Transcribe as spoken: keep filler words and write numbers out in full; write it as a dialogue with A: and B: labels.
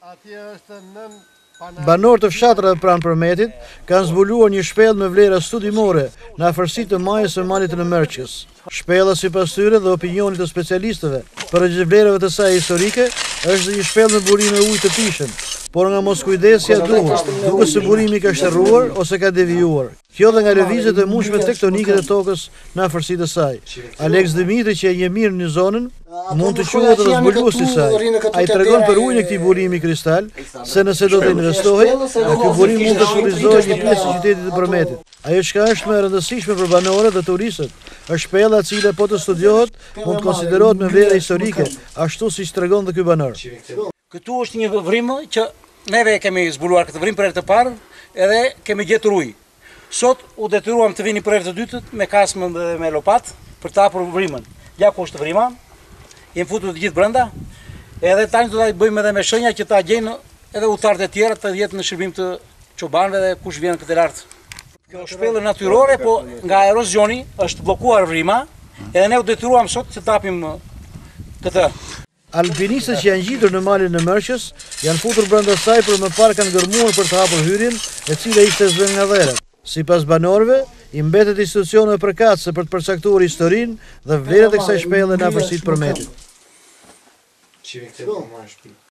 A: Banorët të fshatrave pranë Përmetit kanë zbuluar një shpellë me vlera studimore në afërsitë të majës së malit të Mërqës. Shpella sipas tyre dhe opinionit të specialistëve përveç vlerave të saj historike është dhe një shpellë me burime ujë të pishëm, por nga mos kujdesja e duhur, duke se burimi ka shterruar ose ka devijuar. Kjo dhe nga lëvizjet e mundshme tektonike të tokës në afërsitë të saj. Alex Dimitri, që e njeh mirë në zonën, mund të quhet edhe zbuluesi i saj. Ai tregon për ujin e këtij burimi kristal, se nëse do të investohej, ky burim mund të shfrytëzojë një pjesë të qytetit të Përmetit. Ajo që është më e rëndësishme për banorët dhe turistët, është shpella e cila po të studiohet, mund të konsiderohet me vlerë historike, ashtu siç tregon dhe ky banor.
B: Këtu është një vrim që neve kemi zbuluar këtë vrim për herë të parë, edhe kemi gjetur ujë. Sot u detyruam të vini për herë të dytë me kasmë dhe me lopat për të hapur vrimën. Ja ku është vrima, jemi futur të gjithë brenda, edhe tani do ta bëjmë edhe me shenja që ta gjejnë edhe udhëtarët e tjerë të jetë në shërbim të çobanëve dhe kush vjen këtë lart. Kjo është shpellë natyrore, po nga erozioni është bllokuar vrima, edhe ne u detyruam sot të hapim këtë.
A: Alpinistët që janë ngjitur në malin e Mërqës janë futur brenda saj, por më parë kanë gërmuar për të hapur hyrjen, e cila ishte zënë nga dhërat. Sipas banorëve, i mbetet institucioneve përkatëse për të përcaktuar historinë dhe vlerat e kësaj shpellë në afërsitë të Përmetit.